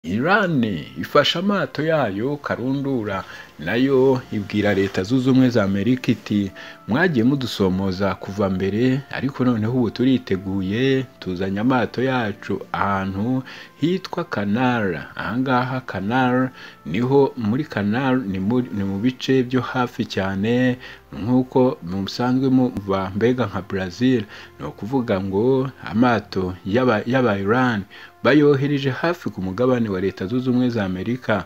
Iran ifasha amato yayo karundura nayo ibwira leta zunze ubumwe za Amerika iti mwagiye mudusomoza kuva mbere ariko noneho ubu turiteguye tuzanye amato yacu ahantu hitwa Canal. Ahangaha Canal niho muri Canal ni mu bice byo hafi cyane nkuko musanzwe muva mbega nka Brazil, no kuvuga ngo amato y'aba Iran bayohereje hafi ku mugabane wa leta zunze ubumwe za Amerika.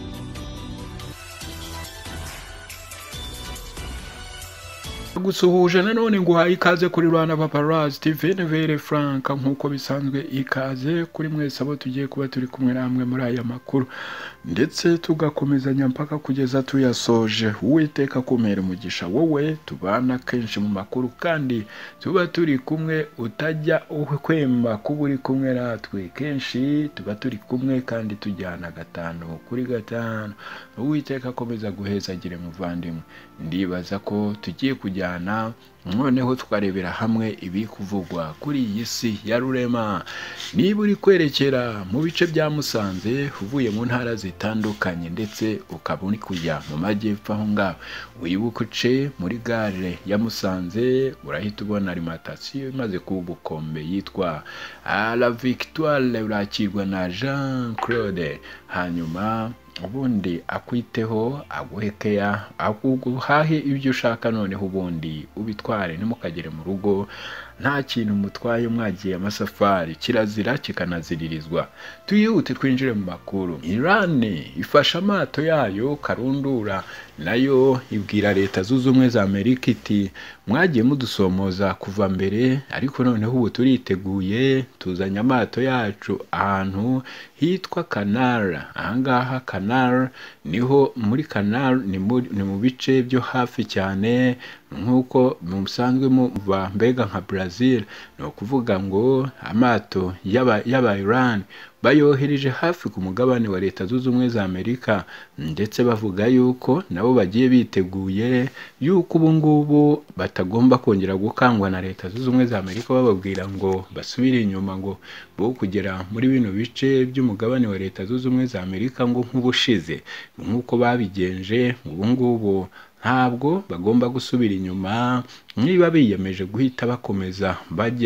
Gusuhuje nanone nguhaye ikaze kuri RwandapaparazziTV Nevere Frank nkuko bisanzwe, ikaze kuri mwese abo tugiye kuba turi kumwe namwe muri aya makuru ndetse tugakomezanya mpaka kugeza tuyasoje. Uwiteka kumera umugisha wowe tubana kenshi mu makuru kandi tuba turi kumwe, utajya kwemba kuba uri kumwe natwe, kenshi tuba turi kumwe kandi tujyana 5 kuri 5. Uwiteka akomeza guhezagire muvandimwe. Ndibaza ko tugiye kujyana noneho tukarebera hamwe ibi kuvugwa kuri iyi si ya rurema. Niba uri kwerekera mu bice bya Musanze uvuye mu ntara zitandukanye ndetse ukaba uri kujya mu majyepfo aho ngaho, wibuke uce muri gare ya Musanze, urahita ubona alimentation imaze kuba ubukombe yitwa La Victoire, urakirwa na Jean Claude, hanyuma ubundi akwiteho aguhekeya aguhahe ibyo ushaka, noneho ubundi ubitware ntimukagere mu rugo nta kintu mutwaye mwagiye amasafari, kirazira kikanaziririzwa. Tuyihute twinjire mu makuru. Iran ifasha amato yayo karundura nayo ibwira leta zunze ubumwe za Amerika iti mwagiye mudusomoza kuva mbere ariko noneho ubu turiteguye tuzanye amato yacu ahantu hitwa Canal. Ahangaha Canal niho muri Canal ni mu bice byo hafi cyane nkuko musanzwe muva mbega nka Brazil, no kuvuga ngo amato y'aba Iran bayohereje hafi ku mugabane wa leta zunze ubumwe za Amerika ndetse bavuga yuko nabo bagiye biteguye yuko ubu ngubu batagomba kongera gukangwa na leta zunze ubumwe za Amerika bababwira ngo basubire inyuma, ngo bo kugera muri bino bice by'umugabane wa leta zunze ubumwe za Amerika ngo nk'ubushize nkuko babigenje. ubu ngubu ntabwo bagomba gusubira inyuma, niba biyemeje guhita bakomeza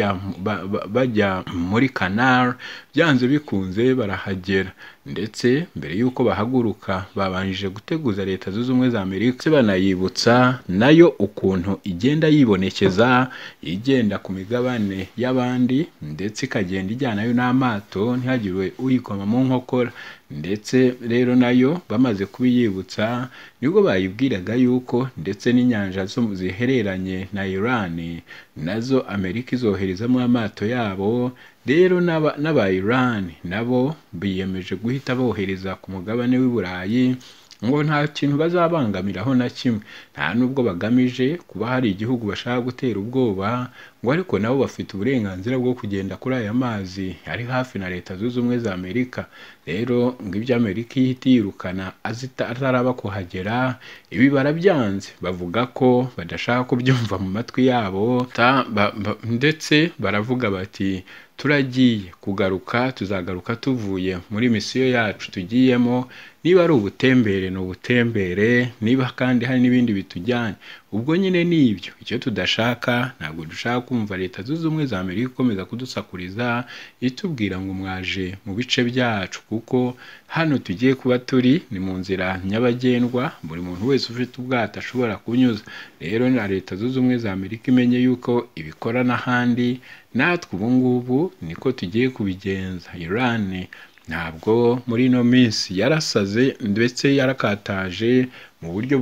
bajya muri Canal byanze bikunze barahagera. Ndetse mbere yuko bahaguruka babanjije guteguza leta zunze ubumwe za Amerika, banayibutsa nayo ukuntu igenda yibonekeza igenda ku migabane y'abandi ndetse ikagenda ijyanayo n'amato ntihagire uyikoma mu nkokora. Ndetse rero nayo bamaze kubiyibutsa nibwo bayibwiraga yuko ndetse n'inyanja zo zihereranye na Iran nazo Amerika izoherezamo amato yabo. Rero n'aba Iran nabo biyemeje guhita bohereza ku mugabane w'i Burayi ngo nta kintu bazabangamiraho na kimwe, nta nubwo bagamije kuba hari igihugu bashaka gutera ubwoba, ngo ariko nabo bafite uburenganzira bwo kugenda kuri aya mazi ari hafi na leta zunze ubumwe za Amerika. Rero ngo ibyo Amerika ihita yirukana ataraba kuhagera, ibi barabyanze, bavuga ko badashaka kubyumva mu matwi yabo ndetse baravuga bati turagiye kugaruka, tuzagaruka tuvuye muri misiyo yacu tugiyemo, niba ari ubutembere ni ubutembere, niba kandi hari n'ibindi bitujyanye ubwo nyine nibyo. Icyo tudashaka, ntabwo dushaka kumva leta zunze ubumwe za Amerika ikomeza kudusakuriza itubwira ngo mwaje mu bice byacu, kuko hano tugiye kuba turi ni mu nzira nyabagendwa, buri muntu wese ufite ubwato ashobora kunyuza. Rero na leta zunze ubumwe za Amerika imenye yuko ibikora n'ahandi, natwe ubu ngubu niko tugiye kubigenza. Iran ntabwo muri ino minsi yarasaze ndetse yarakataje mu buryo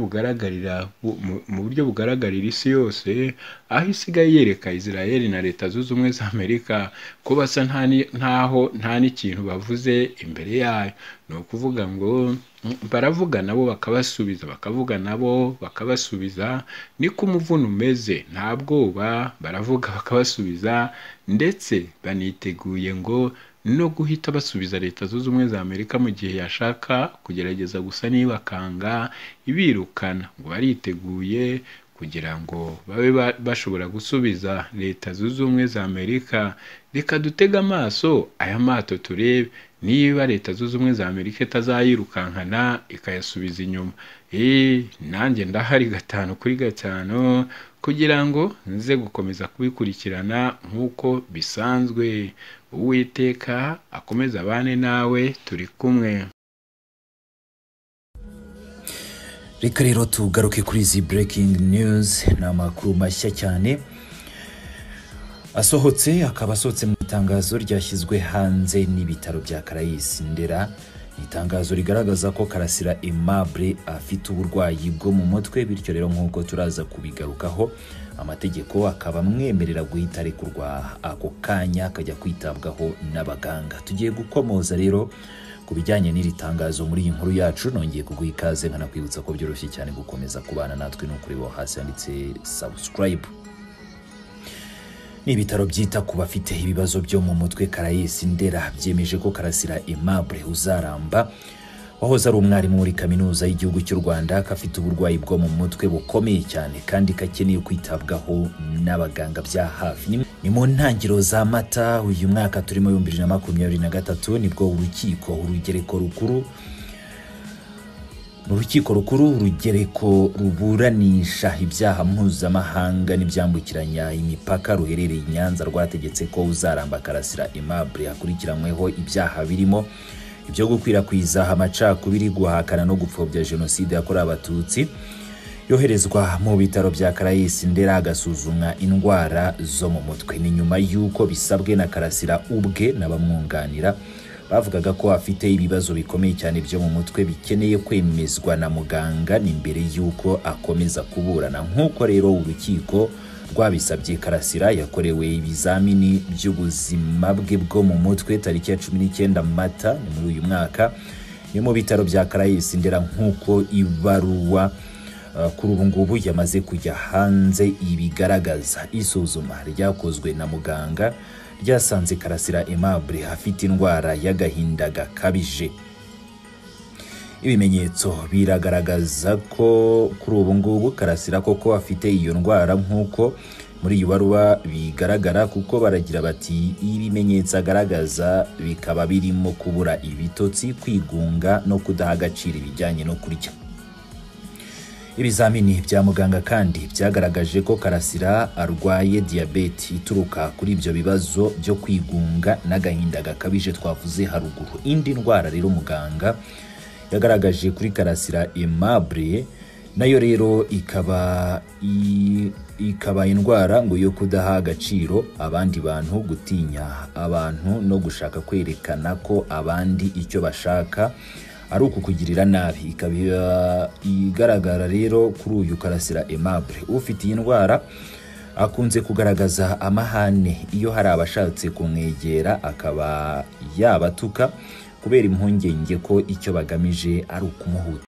bugaragarira isi yose, aho isigaye yereka Israel na leta zunze ubumwe za Amerika ko basa nta n'ikintu bavuze imbere yayo. ni ukuvuga ngo baravuga nabo bakabasubiza, bakavuga nabo bakabasubiza, niko umuvuno umeze, nta bwoba, baravuga bakabasubiza, ndetse baniteguye ngo no guhita basubiza leta zunze ubumwe za Amerika mu gihe yashaka kugerageza gusa n'ibakanga ibirukana, ngo bariteguye kugira ngo babe bashobora gusubiza leta zunze ubumwe za Amerika. Reka dutega amaso aya mato turebe niba leta zunze ubumwe za Amerika itazayirukankana ikayasubiza inyuma. Nanjye ndahari 5/5 kugira ngo nze gukomeza kubikurikirana nk'uko bisanzwe. Uwiteka akomeza abane nawe, turi kumwe. Reka rero tugaruke kuri izi breaking news, n'amakuru mashya cyane akaba asohotse mu itangazo ryashyizwe hanze n'ibitaro bya Karayesi Ndera. Itangazo rigaragaza ko Karasira Aimable afite uburwayi bwo mu mutwe, bityo rero nk'uko turaza kubigarukaho, amategeko akaba amwemerera guhita arekurwa ako kanya akajya kwitabwaho n'abaganga. Tugiye gukomoza rero ku bijyanye n'iri tangazo muri iyi nkuru yacu. Nongeye kuguha ikaze nkanakwibutsa ko byoroshye cyane gukomeza kubana natwe no kureba hasi handitse subscribe. Ibitaro byita ku bafite ibibazo byo mu mutwe Karayesi Ndera byemeje ko Karasira Aimable uzaramba, wahoze ari umwarimu muri kaminuza y'igihugu cy'u Rwanda, kafite uburwayi bwo mu mutwe bukomeye cyane kandi kakeneye kwitabwaho n'abaganga bya hafi. Ni mu ntangiriro za Mata uyu mwaka turimo 2023 nibwo urukiko rukuru urugereko ruburanisha ibyaha mpuzamahanga n'ibyambukiranya imipaka ruherereye i Nyanza rwategetse ko uzaramba Karasira Aimable akurikiranyweho ibyaha birimo ibyo gukwirakwiza amacakubiri, guhakana no gupfobya jenoside yakorewe abatutsi, yoherezwa mu bitaro bya Karayesi Ndera agasuzumwa indwara zo mu mutwe. Ni nyuma y'uko bisabwe na Karasira ubwe n'abamwunganira bavugaga ko afite ibibazo bikomeye cyane byo mu mutwe bikeneye kwemezwa na muganga n'imbere y'uko akomeza kuburana. Nk'uko rero urukiko rwabisabye, Karasira yakorewe ibizamini by'ubuzima bwe bwo mu mutwe tariki ya 19 Mata muri uyu mwaka ni mu bitaro bya Karayesi Ndera, nk'uko ibaruwa kuri ubu ngubu yamaze kujya hanze ibigaragaza. Isuzuma ryakozwe na muganga ryasanze Karasira Aimable afite indwara y'agahinda gakabije. Ibimenyetso biragaragaza ko kuri ubu ngubu Karasira koko afite iyo ndwara nk'uko muri iyi baruwa bigaragara, kuko baragira bati ibimenyetso agaragaza bikaba birimo kubura ibitotsi, kwigunga no kudaha agaciro ibijyanye no kurya. Ibizamini bya muganga kandi byagaragaje ko Karasira arwaye diabete ituruka kuri ibyo bibazo byo kwigunga n'agahinda gakabije twavuze haruguru. Indi ndwara rero muganga yagaragaje kuri Karasira Aimable nayo rero ikaba indwara ngo yo kudaha agaciro abandi bantu, gutinya abantu no gushaka kwerekana ko abandi icyo bashaka ari ukukugirira nabi. Ikaba igaragara rero kuri uyu Karasira Aimable. Ufite iyi ndwara akunze kugaragaza amahane iyo hari abashatse kumwegera, akaba yabatuka kubera impungenge ko icyo bagamije ari ukumuhuta.